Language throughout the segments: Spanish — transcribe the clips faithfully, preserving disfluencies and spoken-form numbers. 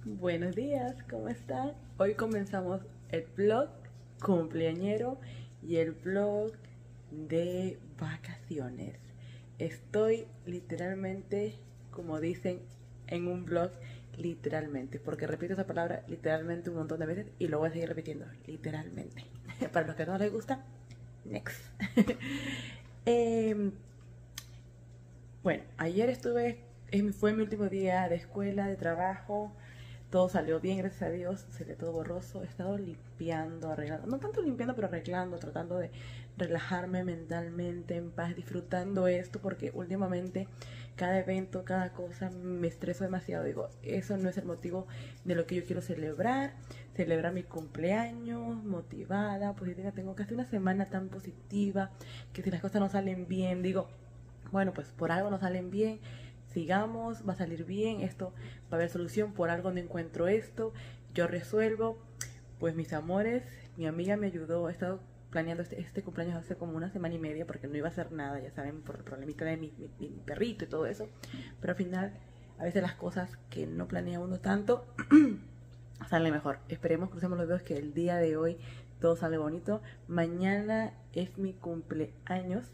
Buenos días, ¿cómo están? Hoy comenzamos el vlog cumpleañero y el vlog de vacaciones. Estoy literalmente, como dicen en un vlog, literalmente, porque repito esa palabra literalmente un montón de veces y lo voy a seguir repitiendo, literalmente. Para los que no les gusta, next. eh, bueno, ayer estuve, fue mi último día de escuela, de trabajo. Todo salió bien, gracias a Dios, se ve todo borroso. He estado limpiando, arreglando, no tanto limpiando, pero arreglando, tratando de relajarme mentalmente, en paz, disfrutando esto, porque últimamente cada evento, cada cosa me estreso demasiado. Digo, eso no es el motivo de lo que yo quiero celebrar, celebrar mi cumpleaños, motivada, positiva. Tengo casi una semana tan positiva que si las cosas no salen bien, digo, bueno, pues por algo no salen bien. Sigamos, va a salir bien, esto va a haber solución, por algo no encuentro esto, yo resuelvo. Pues mis amores, mi amiga me ayudó, he estado planeando este, este cumpleaños hace como una semana y media porque no iba a hacer nada, ya saben, por el problemita de mi, mi, mi perrito y todo eso, pero al final a veces las cosas que no planea uno tanto salen mejor. Esperemos, crucemos los dedos, que el día de hoy todo sale bonito. Mañana es mi cumpleaños.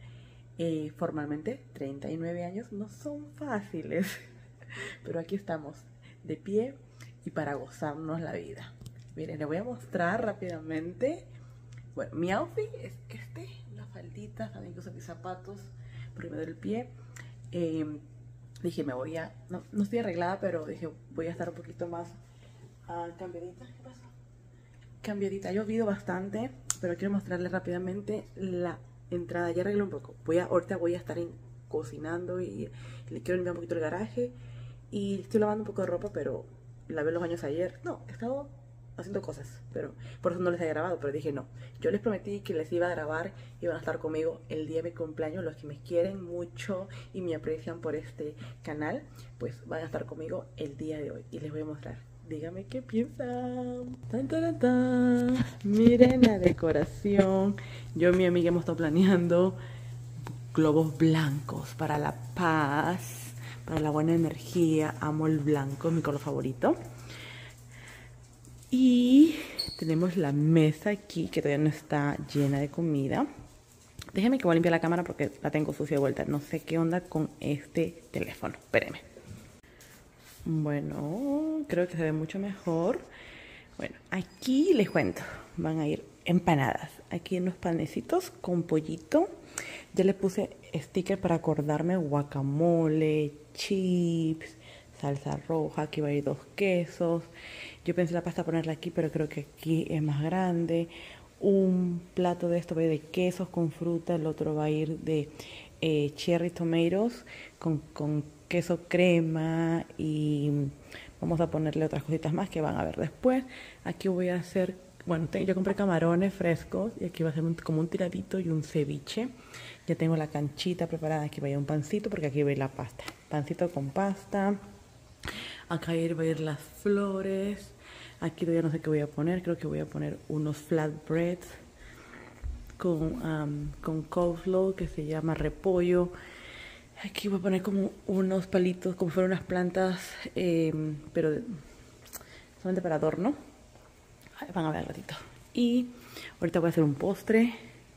Eh, formalmente, treinta y nueve años no son fáciles, pero aquí estamos, de pie y para gozarnos la vida. Miren, les voy a mostrar rápidamente. Bueno, mi outfit es este, una faldita, también que uso mis zapatos, porque me duele el pie. Eh, dije, me voy a, no, no estoy arreglada, pero dije, voy a estar un poquito más uh, cambiadita. ¿Qué pasa? Cambiadita, ha llovido bastante, pero quiero mostrarles rápidamente la entrada. Ya arreglé un poco. Voy a, ahorita voy a estar en, cocinando y, y le quiero limpiar un poquito el garaje. Y estoy lavando un poco de ropa, pero lavé los baños ayer. No, he estado haciendo cosas, pero por eso no les he grabado. Pero dije no, yo les prometí que les iba a grabar, iban a estar conmigo el día de mi cumpleaños. Los que me quieren mucho y me aprecian por este canal, pues van a estar conmigo el día de hoy y les voy a mostrar. Dígame qué piensan. Tan, tan, tan. Miren la decoración. Yo y mi amiga hemos estado planeando globos blancos para la paz, para la buena energía. Amo el blanco, es mi color favorito. Y tenemos la mesa aquí que todavía no está llena de comida. Déjenme que voy a limpiar la cámara porque la tengo sucia de vuelta. No sé qué onda con este teléfono. Espérenme. Bueno, creo que se ve mucho mejor. Bueno, aquí les cuento, van a ir empanadas. Aquí unos panecitos con pollito. Ya le puse sticker para acordarme, guacamole, chips, salsa roja. Aquí va a ir dos quesos. Yo pensé la pasta ponerla aquí, pero creo que aquí es más grande. Un plato de esto va a ir de quesos con fruta. El otro va a ir de eh, cherry tomatoes con, con queso crema, y vamos a ponerle otras cositas más que van a ver después. Aquí voy a hacer, bueno, yo compré camarones frescos y aquí va a ser un, como un tiradito y un ceviche. Ya tengo la canchita preparada. Aquí va a ir un pancito porque aquí va a ir la pasta, pancito con pasta. Acá va a ir las flores. Aquí todavía no sé qué voy a poner, creo que voy a poner unos flatbreads con, um, con coleslaw, que se llama repollo. Aquí voy a poner como unos palitos, como fueran unas plantas, eh, pero de, solamente para adorno. Ahí van a ver al ratito. Y ahorita voy a hacer un postre.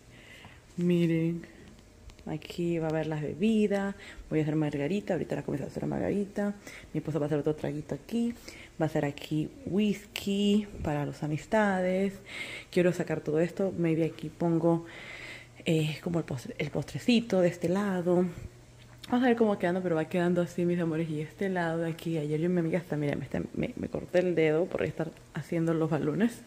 Miren, aquí va a haber las bebidas. Voy a hacer margarita, ahorita la comienzo a hacer margarita. Mi esposo va a hacer otro traguito aquí. Va a ser aquí whisky para las amistades. Quiero sacar todo esto. Maybe aquí pongo eh, como el, postre, el postrecito de este lado. Vamos a ver cómo quedando, pero va quedando así, mis amores. Y este lado de aquí, ayer yo y mi amiga hasta, mira, me, me, me corté el dedo por estar haciendo los balones.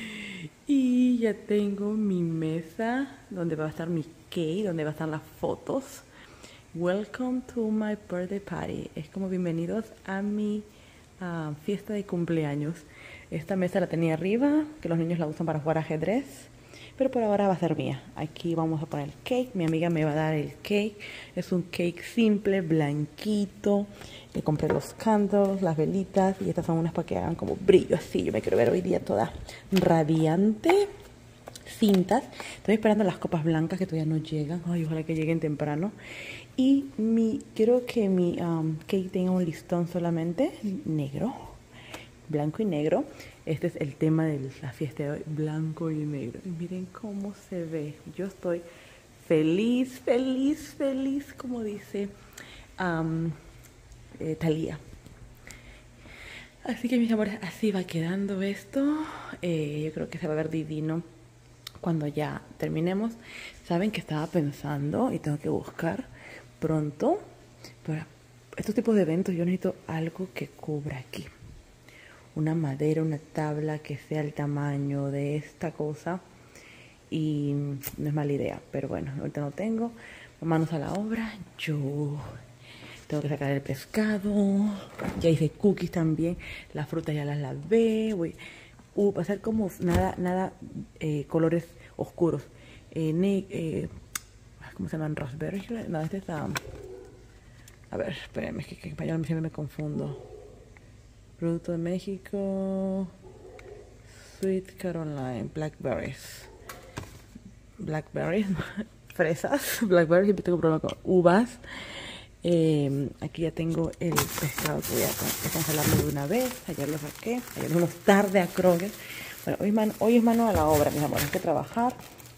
Y ya tengo mi mesa donde va a estar mi cake, donde va a estar las fotos. Welcome to my birthday party. Es como bienvenidos a mi uh, fiesta de cumpleaños. Esta mesa la tenía arriba, que los niños la usan para jugar ajedrez. Pero por ahora va a ser mía. Aquí vamos a poner el cake. Mi amiga me va a dar el cake. Es un cake simple, blanquito. Le compré los candles, las velitas. Y estas son unas para que hagan como brillo así. Yo me quiero ver hoy día toda radiante. Cintas. Estoy esperando las copas blancas que todavía no llegan. Ay, ojalá que lleguen temprano. Y mi, quiero que mi um, cake tenga un listón solamente negro. blanco y negro. Este es el tema de la fiesta de hoy, blanco y negro. Y miren cómo se ve. Yo estoy feliz, feliz, feliz, como dice um, eh, Thalía. Así que mis amores, así va quedando esto. Eh, yo creo que se va a ver divino cuando ya terminemos. Saben que estaba pensando y tengo que buscar pronto para estos tipos de eventos. Yo necesito algo que cubra aquí, una madera, una tabla que sea el tamaño de esta cosa. Y no es mala idea, pero bueno, ahorita no tengo. Manos a la obra. Yo tengo que sacar el pescado. Ya hice cookies también. Las frutas ya las lavé. Voy uh, va a ser como nada, nada eh, colores oscuros. Eh, ne eh, ¿Cómo se llaman? Raspberry. No, este está. A ver, espérenme, que, que en español siempre me confundo. Producto de México. Sweet Caroline. Blackberries. Blackberries. Fresas. Blackberries. Siempre tengo problema con uvas. Eh, aquí ya tengo el pescado que voy a, a congelarlo de una vez. Ayer lo saqué. Ayer nos fuimos tarde a Kroger. Bueno, hoy es, mano, hoy es mano a la obra, mis amores. Hay que trabajar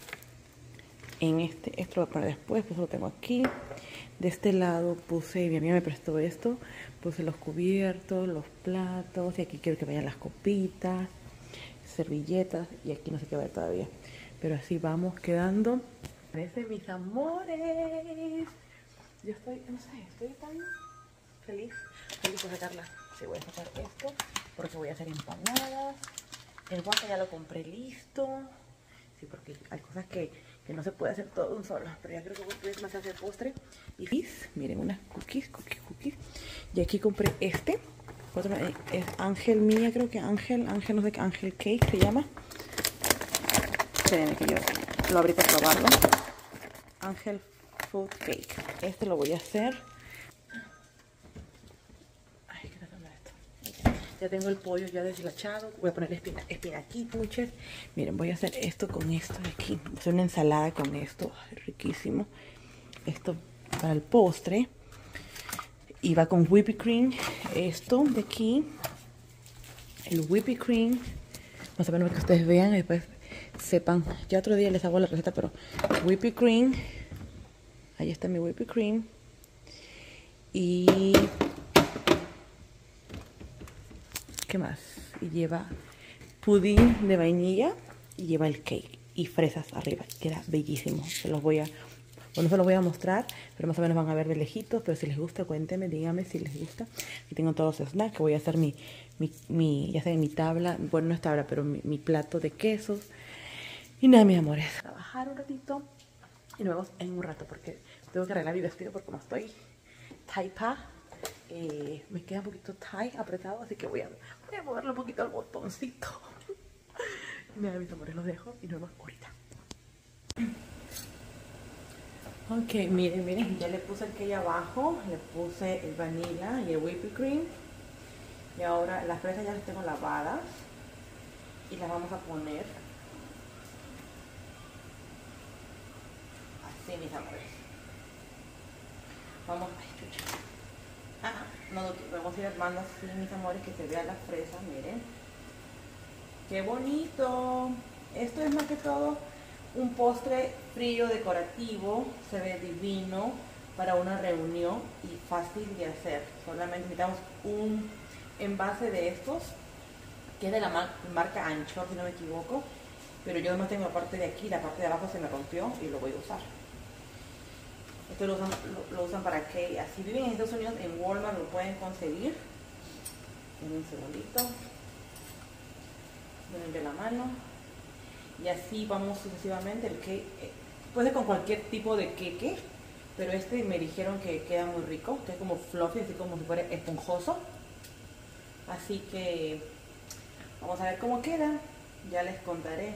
en este. Esto lo voy a poner después. Pues lo tengo aquí. De este lado puse, mi amiga me prestó esto. Puse los cubiertos, los platos. Y aquí quiero que vayan las copitas, servilletas. Y aquí no sé qué va a ir todavía. Pero así vamos quedando. Parece, mis amores. Yo estoy, no sé, estoy tan feliz. Feliz de sacarla. Sí, voy a sacar esto porque voy a hacer empanadas. El guaca ya lo compré listo. Sí, porque hay cosas que, que no se puede hacer todo de un solo. Pero ya creo que voy a más a hacer postre. Y cookies, miren, unas cookies, cookies, cookies. Y aquí compré este. Otro, es Ángel Mía, creo que Ángel, Ángel, no sé qué, Ángel Cake se llama. Espérenme que yo lo abrí para probarlo. Ángel Food Cake. Este lo voy a hacer. Ay, ¿qué tal esto? Ya tengo el pollo ya deslachado. Voy a poner espina, espinaquito, muchachos. Miren, voy a hacer esto con esto de aquí. Voy a hacer una ensalada con esto. Ay, riquísimo. Esto para el postre. Y va con whipped cream. Esto de aquí. El whipped cream. Más o menos para que ustedes vean y después sepan. Ya otro día les hago la receta, pero whipped cream. Ahí está mi whipped cream. Y ¿qué más? Y lleva pudín de vainilla y lleva el cake y fresas arriba. Queda bellísimo. Se los voy a, bueno, se los voy a mostrar, pero más o menos van a ver de lejitos. Pero si les gusta, cuéntenme, díganme si les gusta. Aquí tengo todos los snacks. Que voy a hacer mi, mi, mi ya saben, mi tabla. Bueno, no es tabla, pero mi, mi plato de quesos. Y nada, mis amores. Trabajar un ratito. Y nos vemos en un rato porque tengo que arreglar mi vestido porque como estoy taipa, eh, me queda un poquito tight, apretado, así que voy a, voy a moverle un poquito al botoncito. Mira, mis amores, los dejo y nos vemos ahorita. Ok, miren, miren, ya le puse aquí abajo, le puse el vanilla y el whipped cream. Y ahora las fresas ya las tengo lavadas y las vamos a poner. Sí, mis amores. Vamos, ay, chucha. Ah, no, no, vamos a ir armando así, mis amores, que se vea la fresa, miren. ¡Qué bonito! Esto es más que todo un postre frío decorativo. Se ve divino para una reunión y fácil de hacer. Solamente necesitamos un envase de estos, que es de la mar marca Anchor, si no me equivoco. Pero yo no tengo la parte de aquí, la parte de abajo se me rompió y lo voy a usar. Esto lo usan, lo, lo usan para que, así viven en Estados Unidos, en Walmart lo pueden conseguir. En un segundito. Ponerle la mano. Y así vamos sucesivamente. El cake, eh, puede ser con cualquier tipo de queque, pero este me dijeron que queda muy rico, que es como fluffy, así como si fuera esponjoso. Así que vamos a ver cómo queda. Ya les contaré.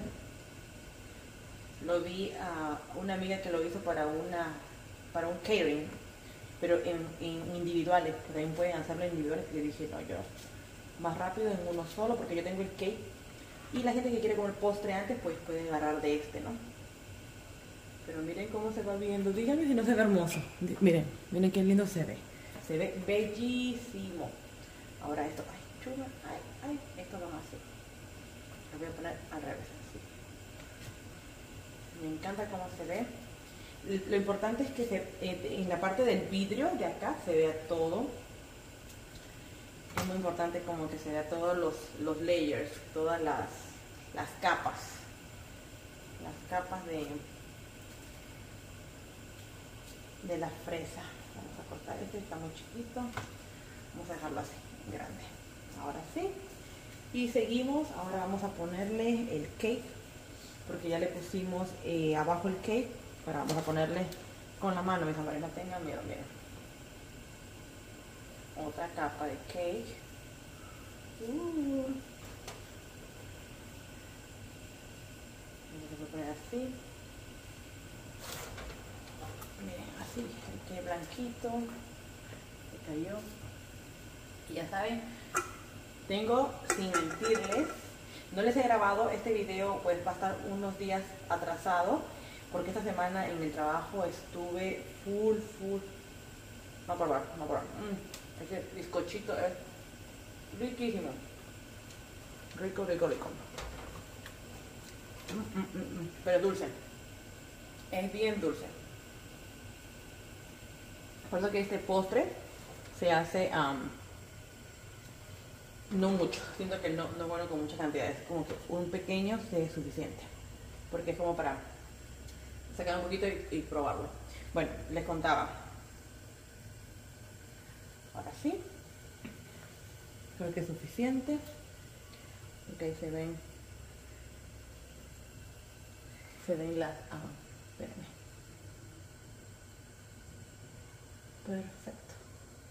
Lo vi a una amiga que lo hizo para una para un catering, pero en, en individuales, que también pueden hacerlo en individuales. Y le dije, no, yo más rápido en uno solo, porque yo tengo el cake. Y la gente que quiere comer postre antes, pues puede agarrar de este, ¿no? Pero miren cómo se va viendo. Díganme si no se ve hermoso. D miren, miren qué lindo se ve. Se ve bellísimo. Ahora esto, ay, chulo, ay, ay. Lo voy a poner al revés, así. Me encanta cómo se ve. Lo importante es que se, en la parte del vidrio de acá se vea todo. Es muy importante como que se vea todos los, los layers, todas las, las capas. Las capas de, de la fresa. Vamos a cortar este, está muy chiquito. Vamos a dejarlo así, grande. Ahora sí. Y seguimos, ahora vamos a ponerle el cake, porque ya le pusimos eh, abajo el cake. Ahora vamos a ponerle con la mano, mis amores, no tengan miedo, miren. Otra capa de cake. Uh. Vamos a poner así. Miren, así, el cake blanquito. Se cayó. Y ya saben, tengo, sin mentirles, no les he grabado este video, pues va a estar unos días atrasado, porque esta semana en el trabajo estuve full, full. No por probar, no por probar. Mm, ese bizcochito es riquísimo. Rico, rico, rico. Mm, mm, mm, mm. Pero dulce. Es bien dulce. Por eso que este postre se hace um, no mucho. Siento que no, no es bueno con muchas cantidades. Como que un pequeño es suficiente. Porque es como para sacar un poquito y, y probarlo. Bueno, les contaba. Ahora sí. Creo que es suficiente. Ok, se ven. Se ven las. Ah, espérenme. Perfecto.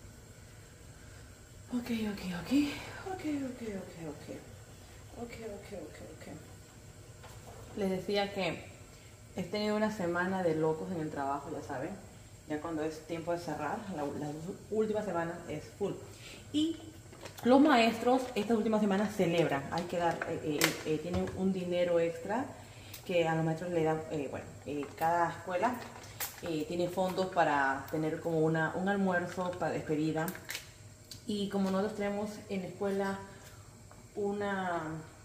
Ok, ok, ok. Ok, ok, ok, ok. Ok, ok, ok, ok. Les decía que he tenido una semana de locos en el trabajo, ya saben. Ya cuando es tiempo de cerrar, la, las últimas semanas es full. Y los maestros estas últimas semanas celebran. Hay que dar, eh, eh, eh, tienen un dinero extra que a los maestros le dan, eh, bueno, eh, cada escuela eh, tiene fondos para tener como una, un almuerzo para despedida. Y como nosotros tenemos en la escuela una...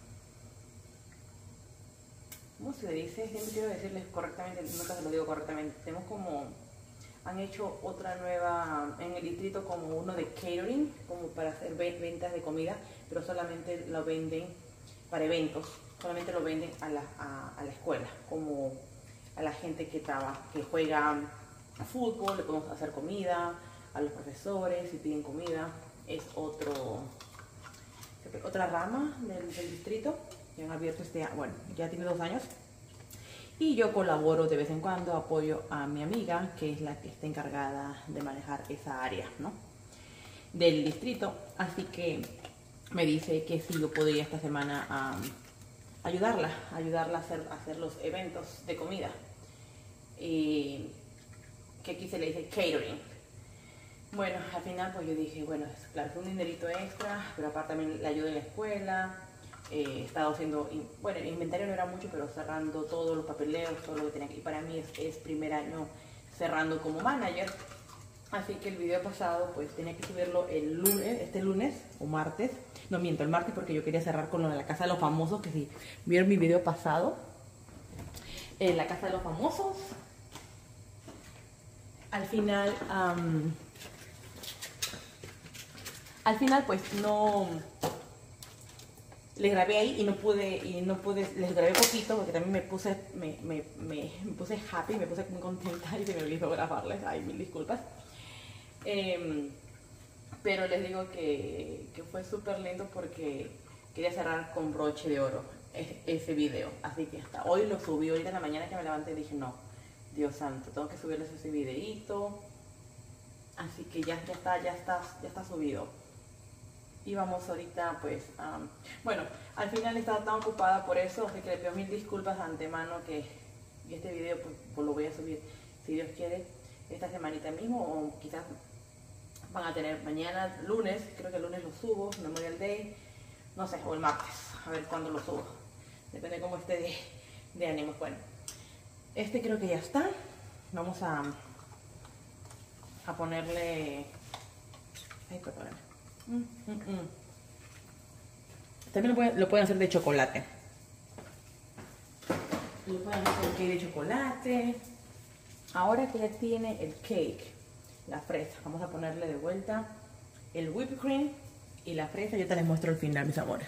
¿Cómo se le dice? Siempre quiero decirles correctamente, nunca se lo digo correctamente. Tenemos como, han hecho otra nueva, en el distrito como uno de catering, como para hacer ventas de comida, pero solamente lo venden para eventos, solamente lo venden a la, a, a la escuela, como a la gente que trabaja, que juega fútbol, le podemos hacer comida, a los profesores si piden comida. Es otro, otra rama del, del distrito. Que han abierto este año, bueno, ya tiene dos años. Y yo colaboro de vez en cuando, apoyo a mi amiga, que es la que está encargada de manejar esa área, ¿no? Del distrito. Así que me dice que si yo podría esta semana um, ayudarla, ayudarla a hacer, a hacer los eventos de comida. Y que aquí se le dice catering. Bueno, al final pues yo dije, bueno, es, claro, es un dinerito extra, pero aparte también le ayudo en la escuela. Eh, he estado haciendo, bueno, el inventario no era mucho, pero cerrando todos los papeleos, todo lo que tenía que, y para mí es, es primer año cerrando como manager. Así que el video pasado pues tenía que subirlo el lunes, este lunes o martes, no miento, el martes, porque yo quería cerrar con lo de la Casa de los Famosos, que si vieron mi video pasado, en la Casa de los Famosos, al final, um, al final pues no... Les grabé ahí y no pude, y no pude, les grabé poquito porque también me puse, me, me, me, me puse happy, me puse muy contenta y se me olvidó grabarles, ay, mil disculpas. Eh, pero les digo que, que fue súper lindo porque quería cerrar con broche de oro ese video. Así que hasta hoy lo subí, ahorita en la mañana que me levanté dije, no, Dios santo, tengo que subirles ese videíto. Así que ya, ya está, ya está, ya está subido. Y vamos ahorita pues, um, bueno, al final estaba tan ocupada por eso, así que le pido mil disculpas de antemano que este video pues, pues lo voy a subir, si Dios quiere, esta semanita mismo, o quizás van a tener mañana, lunes, creo que el lunes lo subo, Memorial Day, no sé, o el martes, a ver cuándo lo subo, depende cómo esté de, de ánimo. Bueno, este creo que ya está, vamos a, a ponerle, ay, perdóname. Mm, mm, mm. También lo pueden, lo pueden hacer de chocolate. Le pueden hacer el cake de chocolate. Ahora que ya tiene el cake, la fresa, vamos a ponerle de vuelta el whipped cream y la fresa. Yo te les muestro al final, mis amores.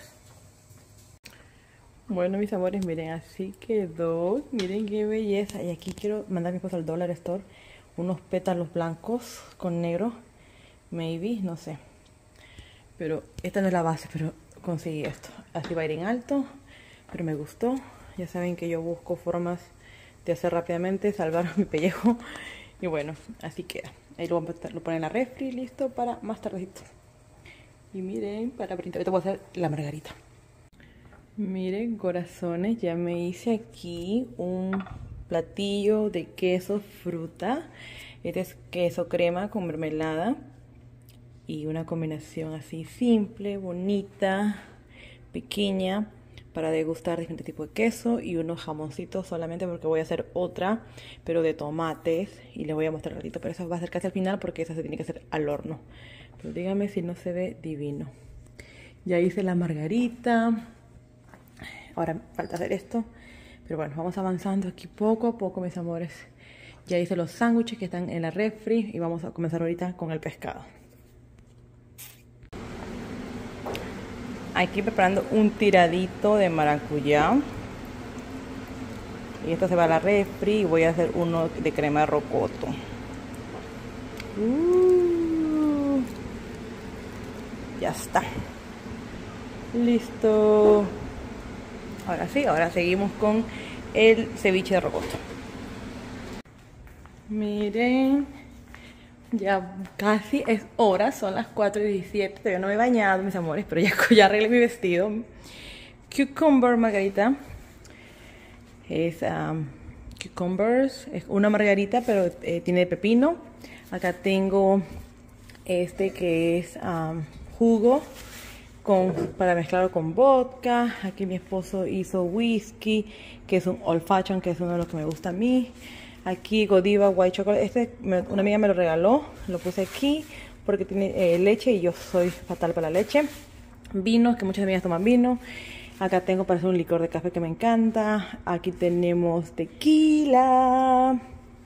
Bueno, mis amores, miren, así quedó. Miren qué belleza. Y aquí quiero mandar a mi esposo al Dollar Store unos pétalos blancos con negro. Maybe, no sé. Pero esta no es la base, pero conseguí esto. Así va a ir en alto, pero me gustó. Ya saben que yo busco formas de hacer rápidamente, salvar mi pellejo. Y bueno, así queda. Ahí lo, lo ponen en la refri, listo para más tardecito. Y miren, para brindar, ahorita voy a hacer la margarita. Miren, corazones, ya me hice aquí un platillo de queso fruta. Este es queso crema con mermelada. Y una combinación así simple, bonita, pequeña, para degustar diferentes tipos de queso y unos jamoncitos solamente porque voy a hacer otra, pero de tomates y les voy a mostrar un ratito, pero esa va a ser casi al final porque esa se tiene que hacer al horno. Pero díganme si no se ve divino. Ya hice la margarita, ahora falta hacer esto, pero bueno, vamos avanzando aquí poco a poco, mis amores. Ya hice los sándwiches que están en la refri y vamos a comenzar ahorita con el pescado. Aquí preparando un tiradito de maracuyá. Y esto se va a la refri y voy a hacer uno de crema de rocoto. Uh, ya está. Listo. Ahora sí, ahora seguimos con el ceviche de rocoto. Miren. Ya casi es hora, son las cuatro y diecisiete. Todavía no me he bañado, mis amores, pero ya, ya arreglé mi vestido. Cucumber margarita. Es um, cucumbers. Es una margarita, pero eh, tiene pepino. Acá tengo este que es um, jugo con, para mezclarlo con vodka. Aquí mi esposo hizo whisky, que es un old fashion, que es uno de los que me gusta a mí. Aquí Godiva White Chocolate, este me, una amiga me lo regaló, lo puse aquí porque tiene eh, leche y yo soy fatal para la leche. Vinos, que muchas amigas toman vino. Acá tengo para hacer un licor de café que me encanta. Aquí tenemos tequila.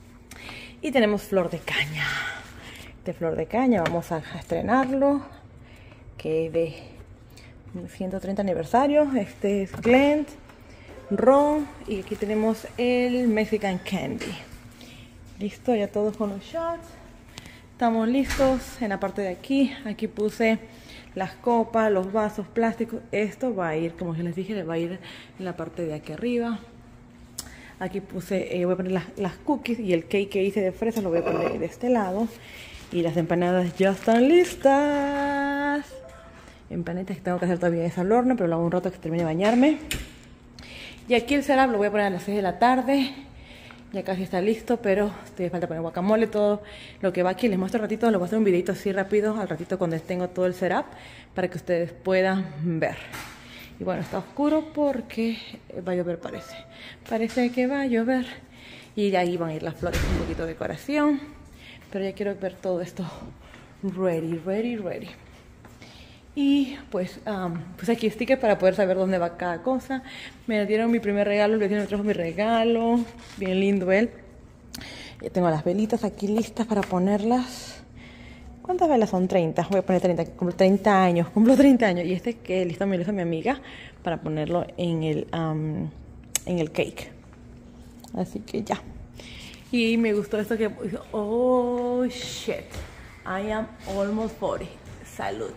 Y tenemos flor de caña. Este flor de caña vamos a, a estrenarlo, que es de ciento treinta aniversario. Este es Glen, ron y aquí tenemos el Mexican Candy. Listo, ya todos con los shots. Estamos listos. En la parte de aquí, aquí puse las copas, los vasos plásticos. Esto va a ir, como ya les dije, va a ir en la parte de aquí arriba. Aquí puse, eh, voy a poner las, las cookies y el cake que hice de fresa lo voy a poner de este lado. Y las empanadas ya están listas. Empanitas que tengo que hacer todavía es al horno, pero lo hago un rato que termine de bañarme. Y aquí el setup lo voy a poner a las seis de la tarde. Ya casi está listo, pero te falta poner guacamole, todo lo que va aquí. Les muestro un ratito, les voy a hacer un videito así rápido, al ratito cuando tengo todo el setup, para que ustedes puedan ver. Y bueno, está oscuro porque va a llover, parece. Parece que va a llover. Y de ahí van a ir las flores, un poquito de decoración. Pero ya quiero ver todo esto ready, ready, ready. Y pues, um, pues aquí sticker para poder saber dónde va cada cosa. Me dieron mi primer regalo, el vecino me trajo mi regalo. Bien lindo él. Ya tengo las velitas aquí listas para ponerlas. ¿Cuántas velas son? treinta. Voy a poner treinta, cumplo treinta años. Cumplo treinta años. Y este que listo me lo hizo mi amiga para ponerlo en el, um, en el cake. Así que ya. Y me gustó esto que... Oh, shit. I am almost forty. Salud.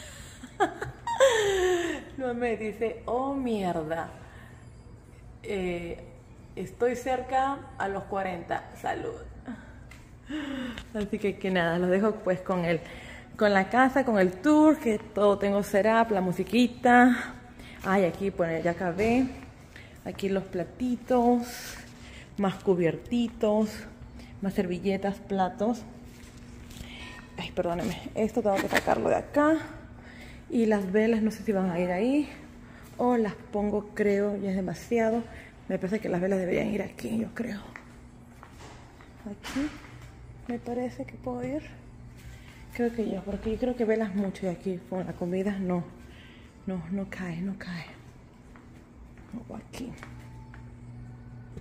No me dice, oh mierda, eh, estoy cerca a los cuarenta, salud. Así que que nada, los dejo pues con el, con la casa, con el tour, que todo tengo setup, la musiquita. Ay, aquí pues ya acabé. Aquí los platitos, más cubiertitos, más servilletas, platos. Ay, perdónenme, esto tengo que sacarlo de acá. Y las velas no sé si van a ir ahí o las pongo, creo, ya es demasiado. Me parece que las velas deberían ir aquí, yo creo. Aquí me parece que puedo ir. Creo que yo, porque yo creo que velas mucho y aquí con la comida no, no, no cae, no cae. O aquí.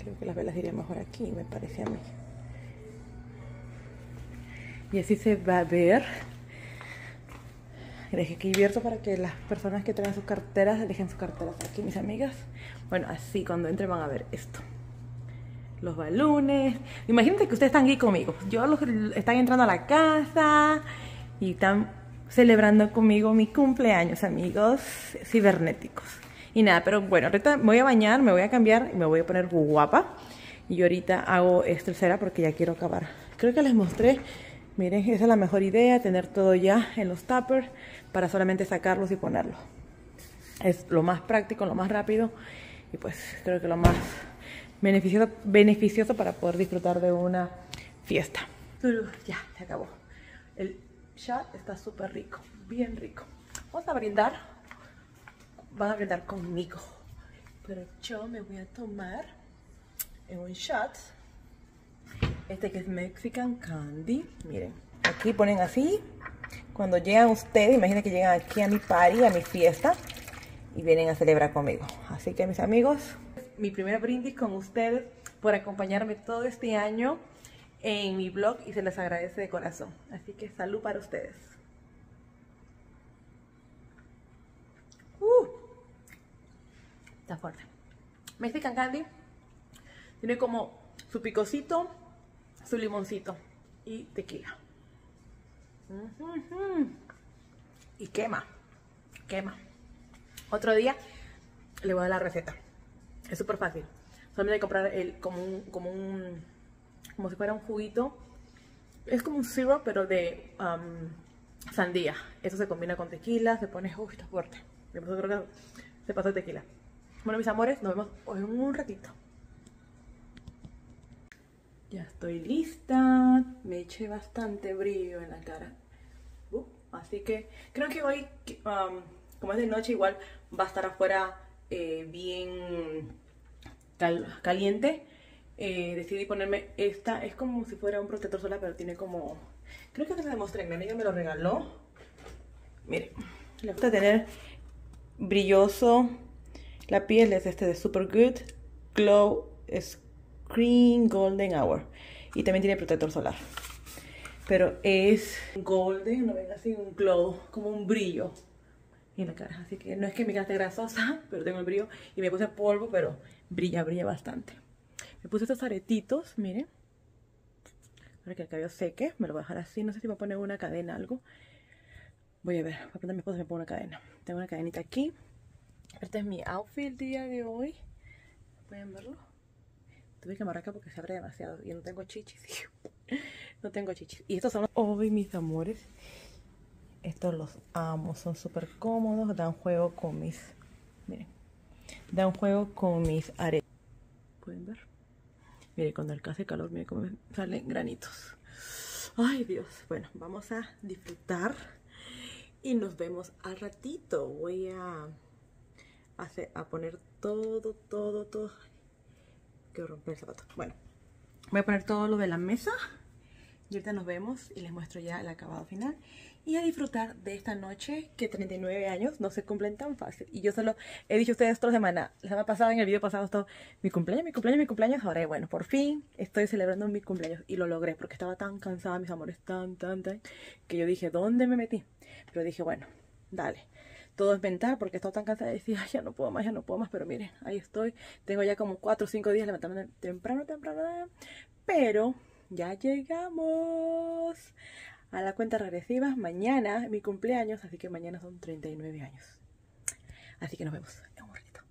Creo que las velas irían mejor aquí, me parece a mí. Y así se va a ver. Dejé aquí abierto para que las personas que traen sus carteras dejen sus carteras aquí, mis amigas. Bueno, así cuando entren van a ver esto. Los balones. Imagínate que ustedes están aquí conmigo. Yo los están entrando a la casa y están celebrando conmigo mi cumpleaños, amigos cibernéticos. Y nada, pero bueno, ahorita me voy a bañar, me voy a cambiar y me voy a poner guapa. Y ahorita hago esto cera porque ya quiero acabar. Creo que les mostré. Miren, esa es la mejor idea, tener todo ya en los tuppers para solamente sacarlos y ponerlos. Es lo más práctico, lo más rápido y pues creo que lo más beneficioso, beneficioso para poder disfrutar de una fiesta. Ya, se acabó. El shot está súper rico, bien rico. Vamos a brindar. Van a brindar conmigo. Pero yo me voy a tomar en un shot. Este que es Mexican Candy. Miren, aquí ponen así. Cuando llegan ustedes, imaginen que llegan aquí a mi party, a mi fiesta, y vienen a celebrar conmigo. Así que mis amigos, mi primer brindis con ustedes por acompañarme todo este año en mi blog y se les agradece de corazón. Así que salud para ustedes. Uh, está fuerte. Mexican Candy tiene como su picocito, su limoncito y tequila. Uh-huh. Y quema, quema. Otro día le voy a dar la receta. Es súper fácil. Solamente hay que comprar el, como un, como un, como si fuera un juguito. Es como un syrup, pero de um, sandía. Eso se combina con tequila, se pone, uy, está fuerte. Yo creo que se pasó el tequila. Bueno, mis amores, nos vemos hoy en un ratito. Ya estoy lista. Me eché bastante brillo en la cara. Uh, así que creo que hoy, um, como es de noche, igual va a estar afuera eh, bien cal caliente. Eh, decidí ponerme esta. Es como si fuera un protector solar, pero tiene como... Creo que se lo demostré. Mi amiga me lo regaló. Miren, le gusta tener brilloso. La piel es este de Super Good Glow Screen Golden Hour. Y también tiene protector solar. Pero es golden, no ven así, un glow, como un brillo en la cara. Así que no es que mi cara esté grasosa, pero tengo el brillo. Y me puse polvo, pero brilla, brilla bastante. Me puse estos aretitos, miren. Para que el cabello seque. Me lo voy a dejar así. No sé si me voy a poner una cadena, algo. Voy a ver. Voy a poner a mi esposa y me pongo una cadena. Tengo una cadenita aquí. Este es mi outfit el día de hoy. ¿Pueden verlo? Tuve que amarrar acá porque se abre demasiado. Y no tengo chichis. No tengo chichis. Y estos son los... Hoy, mis amores. Estos los amo. Son súper cómodos. Dan juego con mis... Miren. Dan juego con mis aretes. ¿Pueden ver? Miren, cuando el hace calor, miren cómo me salen granitos. Ay, Dios. Bueno, vamos a disfrutar. Y nos vemos al ratito. Voy a... Hacer, a poner todo, todo, todo. Quiero romper el zapato. Bueno, voy a poner todo lo de la mesa. Y ahorita nos vemos y les muestro ya el acabado final. Y a disfrutar de esta noche que treinta y nueve años no se cumplen tan fácil. Y yo solo he dicho a ustedes toda la semana. La semana pasada, en el video pasado, todo mi cumpleaños, mi cumpleaños, mi cumpleaños. Ahora, bueno, por fin estoy celebrando mi cumpleaños. Y lo logré porque estaba tan cansada, mis amores, tan, tan, tan. Que yo dije, ¿dónde me metí? Pero dije, bueno, dale. Todo es mental porque estaba tan cansada de decir, ay, ya no puedo más, ya no puedo más. Pero miren, ahí estoy. Tengo ya como cuatro o cinco días levantándome temprano, temprano. Pero ya llegamos a la cuenta regresiva. Mañana mi cumpleaños, así que mañana son treinta y nueve años. Así que nos vemos en un ratito.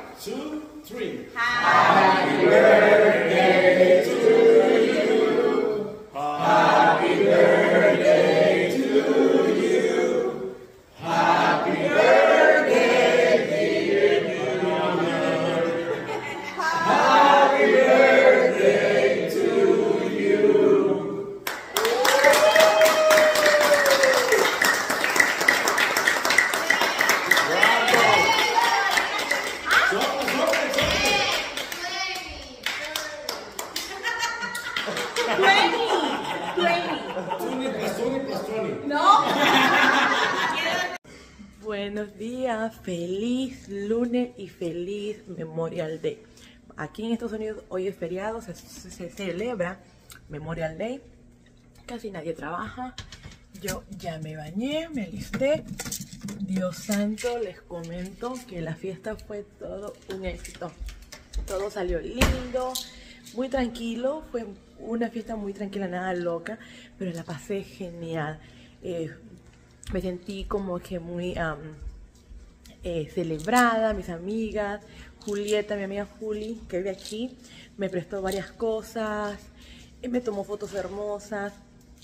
two, three. Happy birthday to you. Happy birthday to you. Happy birthday, dear mother. Happy birthday to you. Buenos días, feliz lunes y feliz Memorial Day. Aquí en Estados Unidos hoy es feriado, se, se, se celebra Memorial Day. Casi nadie trabaja. Yo ya me bañé, me alisté. Dios santo, les comento que la fiesta fue todo un éxito. Todo salió lindo, muy tranquilo. Fue una fiesta muy tranquila, nada loca, pero la pasé genial. Eh, me sentí como que muy um, eh, celebrada. Mis amigas, Julieta, mi amiga Juli, que vive aquí, me prestó varias cosas, eh, me tomó fotos hermosas.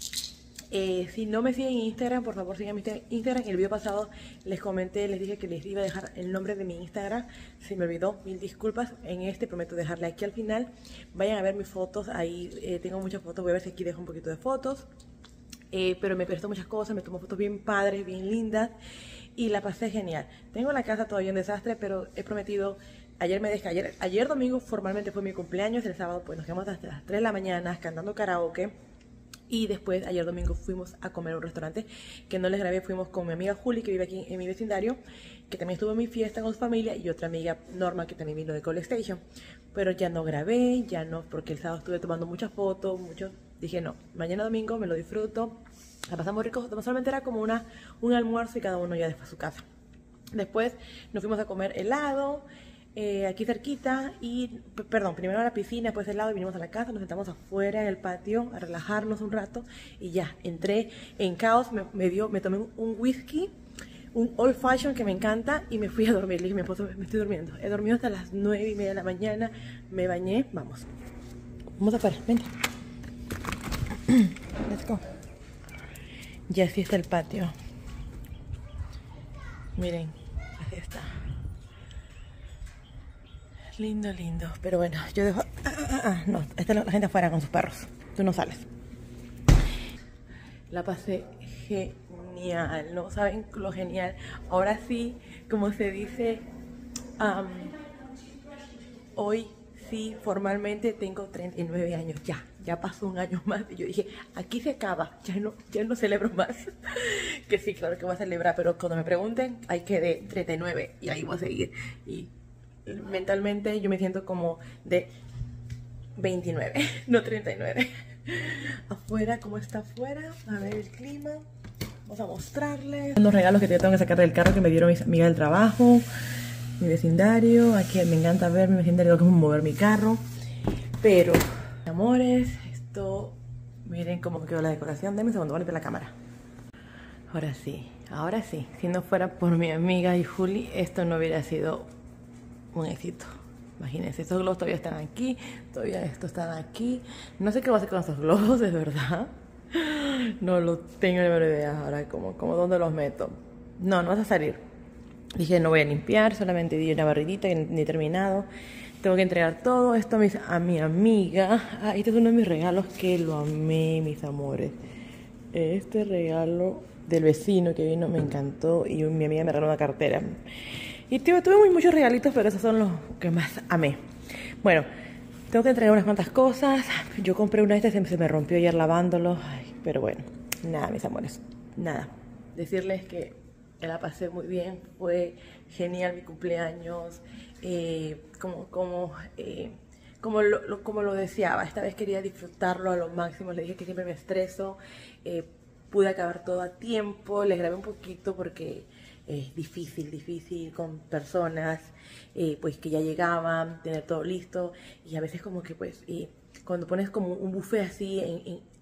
Eh, si no me siguen en Instagram, por favor síganme en Instagram. En el video pasado les comenté, les dije que les iba a dejar el nombre de mi Instagram. Se me olvidó, mil disculpas. En este prometo dejarle aquí al final. Vayan a ver mis fotos, ahí eh, tengo muchas fotos. Voy a ver si aquí dejo un poquito de fotos. Eh, pero me prestó muchas cosas, me tomó fotos bien padres, bien lindas. Y la pasé genial. Tengo la casa todavía en desastre, pero he prometido. Ayer me dejé, ayer, ayer domingo formalmente fue mi cumpleaños. El sábado pues nos quedamos hasta las tres de la mañana cantando karaoke. Y después, ayer domingo, fuimos a comer a un restaurante que no les grabé. Fuimos con mi amiga Juli, que vive aquí en mi vecindario, que también estuvo en mi fiesta con su familia, y otra amiga, Norma, que también vino de College Station. Pero ya no grabé, ya no, porque el sábado estuve tomando muchas fotos, mucho. Dije, no, mañana domingo me lo disfruto. La pasamos rico. Solamente era como una, un almuerzo y cada uno ya después a su casa. Después nos fuimos a comer helado. Eh, aquí cerquita y, perdón, primero a la piscina, después del lado y vinimos a la casa, nos sentamos afuera en el patio a relajarnos un rato y ya, entré en caos, me, me dio, me tomé un, un whisky, un old fashion que me encanta y me fui a dormir. Le dije a mi esposo, me estoy durmiendo. He dormido hasta las nueve y media de la mañana, me bañé, vamos. Vamos afuera, vente. Let's go. Ya así está el patio. Miren, así está. Lindo, lindo. Pero bueno, yo dejo... Ah, ah, ah, no, está la gente afuera con sus perros. Tú no sales. La pasé genial. No saben lo genial. Ahora sí, como se dice, um, hoy sí, formalmente tengo treinta y nueve años. Ya, ya pasó un año más. Y yo dije, aquí se acaba. Ya no, ya no celebro más. Que sí, claro que voy a celebrar. Pero cuando me pregunten, ahí quedé treinta y nueve. Y ahí voy a seguir. Y... mentalmente yo me siento como de veintinueve, no treinta y nueve. Afuera, ¿cómo está afuera? A ver el clima. Vamos a mostrarles los regalos que yo tengo que sacar del carro que me dieron mis amigas del trabajo, mi vecindario. Aquí me encanta ver mi vecindario, cómo mover mi carro. Pero, amores, esto... miren cómo quedó la decoración. Denme un segundo, voy a limpiar la cámara. Ahora sí, ahora sí. Si no fuera por mi amiga y Juli, esto no hubiera sido un éxito. Imagínense, estos globos todavía están aquí, todavía estos están aquí. No sé qué voy a hacer con estos globos, de verdad. No lo tengo ni menor idea ahora, como, como dónde los meto. No, no vas a salir. Dije, no voy a limpiar, solamente di una barridita, ni he terminado. Tengo que entregar todo esto a, mis, a mi amiga. Ah, este es uno de mis regalos que lo amé, mis amores. Este regalo del vecino que vino me encantó y mi amiga me regaló una cartera. Y tuve, tuve muchos regalitos, pero esos son los que más amé. Bueno, tengo que entregar unas cuantas cosas. Yo compré una de estas, se me rompió ayer lavándolo. Ay, pero bueno, nada, mis amores, nada. Decirles que la pasé muy bien, fue genial mi cumpleaños. Eh, como, como, eh, como, lo, lo, como lo deseaba. Esta vez quería disfrutarlo a lo máximo. Le dije que siempre me estreso. Eh, pude acabar todo a tiempo. Les grabé un poquito porque... es difícil, difícil con personas eh, pues que ya llegaban, tener todo listo y a veces como que pues y cuando pones como un buffet así en, en,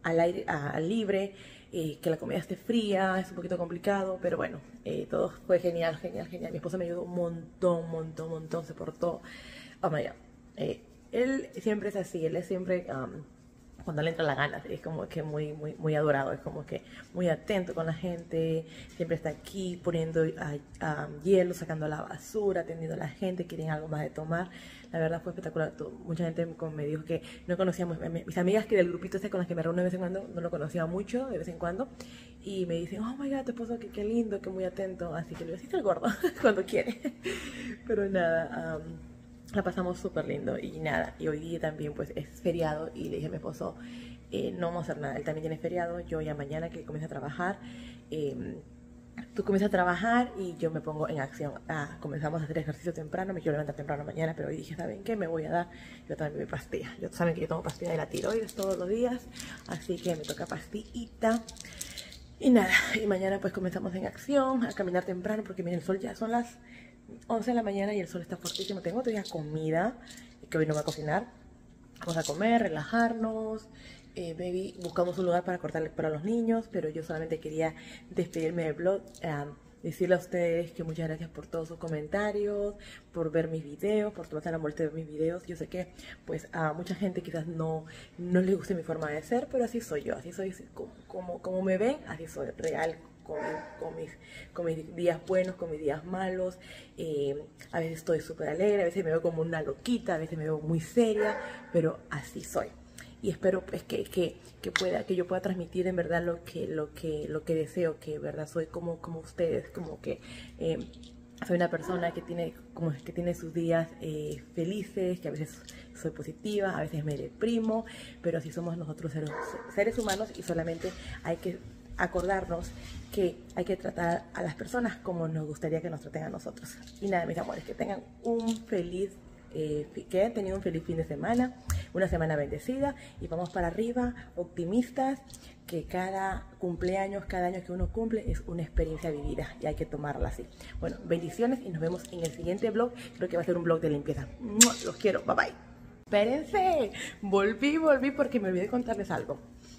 al aire, a, a libre, eh, que la comida esté fría, es un poquito complicado, pero bueno, eh, todo fue genial, genial, genial. Mi esposo me ayudó un montón, montón, montón, se portó. Oh my God. Eh, él siempre es así, él es siempre, um, cuando le entra la gana, es como que muy, muy, muy adorado, es como que muy atento con la gente, siempre está aquí poniendo uh, um, hielo, sacando la basura, atendiendo a la gente, quieren algo más de tomar. La verdad fue espectacular. Mucha gente me dijo que no conocíamos, mis amigas que del grupito ese con las que me reúno de vez en cuando, no lo conocía mucho, de vez en cuando, y me dicen, oh my God, tu esposo, que qué lindo, que muy atento, así que le digo, sí, está el gordo, cuando quiere. Pero nada, um, la pasamos súper lindo y nada, y hoy día también pues es feriado y le dije a mi esposo, eh, no vamos a hacer nada, él también tiene feriado, yo ya mañana que comience a trabajar, eh, tú comienzas a trabajar y yo me pongo en acción. Ah, comenzamos a hacer ejercicio temprano, me quiero levantar temprano mañana, pero hoy dije, ¿saben qué? Me voy a dar, yo también me pastilla, yo, saben que yo tomo pastilla de la tiroides todos los días, así que me toca pastillita. Y nada, y mañana pues comenzamos en acción, a caminar temprano, porque miren, el sol ya son las once de la mañana y el sol está fuertísimo. Tengo todavía comida, que hoy no voy a cocinar. Vamos a comer, relajarnos. Eh, baby, buscamos un lugar para cortarle para los niños, pero yo solamente quería despedirme del blog. Um, decirle a ustedes que muchas gracias por todos sus comentarios, por ver mis videos, por tomarse la molestia de ver mis videos. Yo sé que pues a mucha gente quizás no, no les guste mi forma de ser, pero así soy yo, así soy como, como, como me ven, así soy real. Con, con, mis, con mis días buenos, con mis días malos, eh, a veces estoy súper alegre, a veces me veo como una loquita, a veces me veo muy seria, pero así soy. Y espero pues que, que, que, pueda, que yo pueda transmitir en verdad lo que, lo que, lo que deseo, que en verdad soy como, como ustedes, como que eh, soy una persona que tiene, como que tiene sus días eh, felices, que a veces soy positiva, a veces me deprimo, pero así somos nosotros seres, seres humanos y solamente hay que acordarnos que hay que tratar a las personas como nos gustaría que nos traten a nosotros. Y nada, mis amores, que tengan un feliz, eh, que hayan tenido un feliz fin de semana, una semana bendecida y vamos para arriba, optimistas, que cada cumpleaños, cada año que uno cumple es una experiencia vivida y hay que tomarla así. Bueno, bendiciones y nos vemos en el siguiente vlog, creo que va a ser un vlog de limpieza. Los quiero, bye bye. Espérense, volví, volví porque me olvidé contarles algo.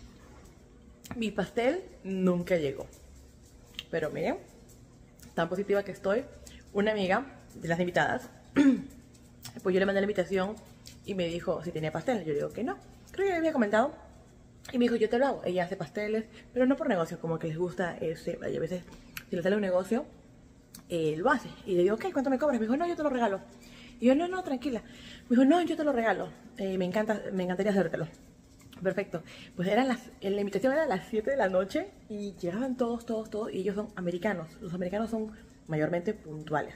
Mi pastel nunca llegó, pero miren, tan positiva que estoy. Una amiga de las invitadas, pues yo le mandé la invitación y me dijo si tenía pastel. Yo le digo que no, creo que le había comentado. Y me dijo, yo te lo hago. Ella hace pasteles, pero no por negocio, como que les gusta ese. A veces, si le sale un negocio, eh, lo hace. Y le digo, ok, ¿cuánto me cobras? Me dijo, no, yo te lo regalo. Y yo, no, no, tranquila. Me dijo, no, yo te lo regalo. Eh, me encanta, me encantaría hacértelo. Perfecto, pues eran las, la invitación era a las siete de la noche y llegaban todos, todos, todos, y ellos son americanos, los americanos son mayormente puntuales.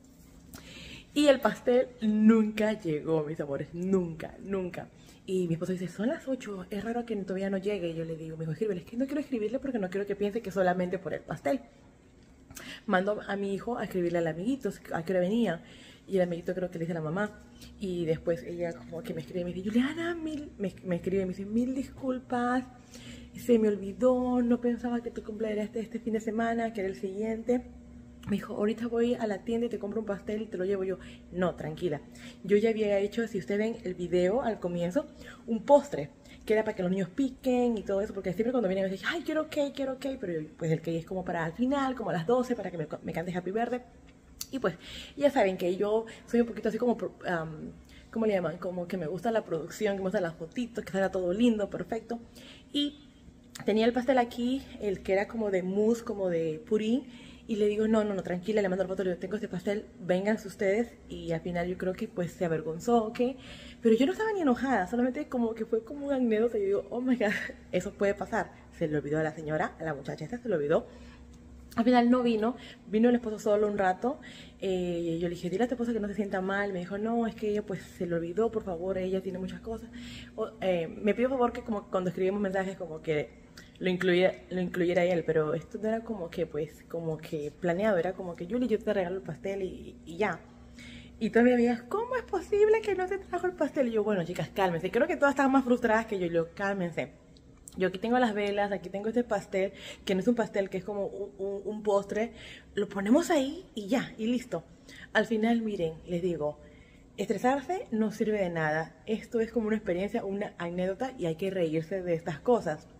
Y el pastel nunca llegó, mis amores, nunca, nunca. Y mi esposo dice, son las ocho, es raro que todavía no llegue. Y yo le digo, me dijo, escríbele, es que no quiero escribirle porque no quiero que piense que solamente por el pastel. Mando a mi hijo a escribirle al amiguito a qué hora venía. Y el amiguito creo que le dice a la mamá. Y después ella como que me escribe y me dice, Juliana, mil, me, me escribe y me dice, mil disculpas, se me olvidó, no pensaba que tu cumpleaños era este, este fin de semana, que era el siguiente. Me dijo, ahorita voy a la tienda y te compro un pastel y te lo llevo. Yo, no, tranquila. Yo ya había hecho, si ustedes ven el video al comienzo, un postre, que era para que los niños piquen y todo eso, porque siempre cuando vienen me dicen, ay, quiero cake, quiero cake, pero yo, pues el cake es como para al final, como a las doce, para que me, me cante Happy Birthday. Y pues, ya saben que yo soy un poquito así como, um, ¿cómo le llaman? Como que me gusta la producción, que me gustan las fotitos, que salga todo lindo, perfecto. Y tenía el pastel aquí, el que era como de mousse, como de purín. Y le digo, no, no, no, tranquila, le mando la foto, le digo, tengo este pastel, vénganse ustedes. Y al final yo creo que pues se avergonzó, ¿ok? Pero yo no estaba ni enojada, solamente como que fue como un anécdota. Y yo digo, oh my God, eso puede pasar. Se le olvidó a la señora, a la muchacha esta se le olvidó. Al final no vino, vino el esposo solo un rato. Eh, yo le dije, dile a tu esposa que no se sienta mal. Me dijo, no, es que ella pues se le olvidó, por favor, ella tiene muchas cosas. O, eh, me pidió por favor que como cuando escribimos mensajes como que lo incluyera, lo incluyera él, pero esto no era como que pues como que planeado, era como que Julie, yo te regalo el pastel y, y ya. Y todavía me digas, ¿cómo es posible que no te trajo el pastel? Y yo, bueno chicas, cálmense, creo que todas estaban más frustradas que yo, y yo, cálmense. Yo aquí tengo las velas, aquí tengo este pastel, que no es un pastel, que es como un, un, un postre. Lo ponemos ahí y ya, y listo. Al final, miren, les digo, estresarse no sirve de nada. Esto es como una experiencia, una anécdota y hay que reírse de estas cosas.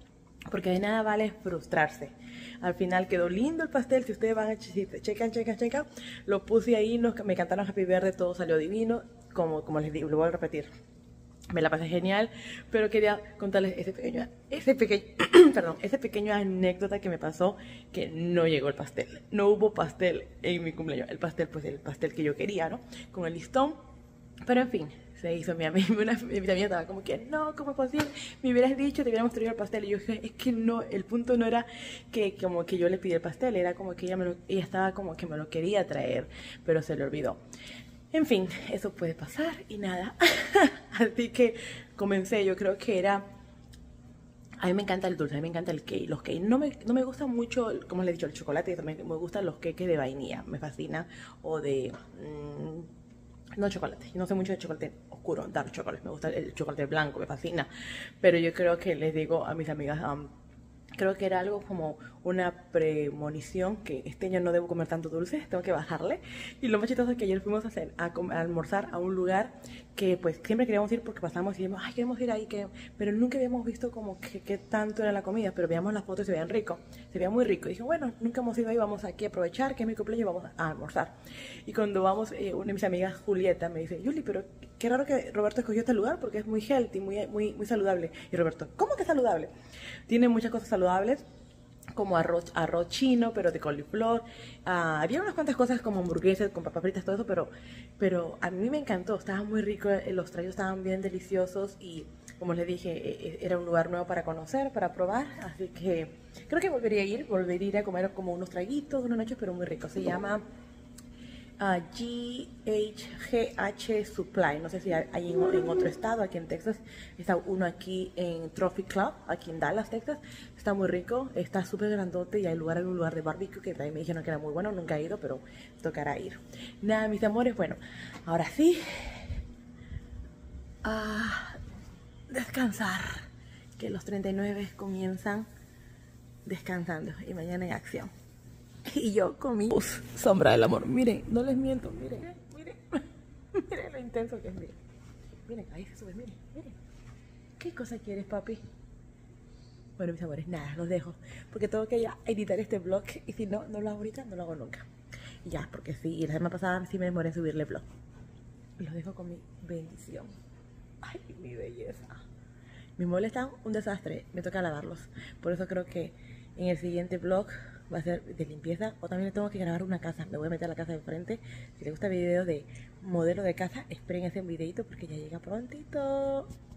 porque de nada vale frustrarse. Al final quedó lindo el pastel. Si ustedes van a si checan, checan, checan, lo puse ahí, nos, me cantaron Happy Birthday, todo salió divino. Como, como les digo, lo voy a repetir. Me la pasé genial, pero quería contarles ese pequeño, ese pequeño, perdón, ese pequeño anécdota que me pasó, que no llegó el pastel. No hubo pastel en mi cumpleaños. El pastel, pues el pastel que yo quería, ¿no? Con el listón. Pero en fin, se hizo. Mi amiga, una, mi amiga estaba como que, no, ¿cómo es posible? Me hubieras dicho, te hubiéramos traído el pastel. Y yo dije, es que no, el punto no era que como que yo le pidí el pastel, era como que ella, me lo, ella estaba como que me lo quería traer, pero se le olvidó. En fin, eso puede pasar y nada. Así que comencé, yo creo que era... A mí me encanta el dulce, a mí me encanta el cake, los cakes. No me, no me gusta mucho, como les he dicho, el chocolate, también me gustan los cakes de vainilla, me fascina, o de... Mmm, no chocolate, no sé mucho de chocolate oscuro, dark chocolate, me gusta el chocolate blanco, me fascina. Pero yo creo que les digo a mis amigas, um, creo que era algo como una premonición que este año no debo comer tanto dulce, tengo que bajarle. Y lo más chistoso es que ayer fuimos a, hacer, a, a almorzar a un lugar que pues siempre queríamos ir porque pasamos y dijimos, ay, queremos ir ahí, que... pero nunca habíamos visto como que, que tanto era la comida, pero veíamos las fotos y se veían rico, se veía muy rico. Y dije, bueno, nunca hemos ido ahí, vamos aquí a aprovechar que es mi cumpleaños y vamos a almorzar. Y cuando vamos, eh, una de mis amigas, Julieta, me dice, Yuli, pero qué raro que Roberto escogió este lugar porque es muy healthy, muy, muy, muy saludable. Y Roberto, ¿cómo que saludable? Tiene muchas cosas saludables, como arroz, arroz chino, pero de coliflor. Uh, había unas cuantas cosas como hamburguesas con papas fritas, todo eso, pero, pero a mí me encantó, estaba muy rico, los tragos estaban bien deliciosos y como les dije, era un lugar nuevo para conocer, para probar, así que creo que volvería a ir, volvería a ir a comer como unos traguitos, unas noches, pero muy rico. Se llama... Uh, G H Supply, no sé si hay en, en otro estado, aquí en Texas, está uno aquí en Trophy Club, aquí en Dallas, Texas, está muy rico, está súper grandote y hay lugar, hay un lugar de barbecue que también me dijeron que era muy bueno, nunca he ido, pero tocará ir. Nada, mis amores, bueno, ahora sí, a descansar, que los treinta y nueve comienzan descansando y mañana en acción. Y yo con mi luz, sombra del amor. Miren, no les miento, miren, miren, miren lo intenso que es, miren. Miren, ahí se sube, miren, miren. ¿Qué cosa quieres, papi? Bueno, mis amores, nada, los dejo. Porque tengo que ya editar este vlog. Y si no, no lo hago ahorita, no lo hago nunca. Y ya, porque sí, la semana pasada sí me demoré en subirle vlog. Los dejo con mi bendición. Ay, mi belleza. Mis muebles están un desastre, me toca lavarlos. Por eso creo que en el siguiente vlog va a ser de limpieza, o también tengo que grabar una casa. Me voy a meter a la casa de frente. Si les gusta el video de modelo de casa, esperen ese videito porque ya llega prontito.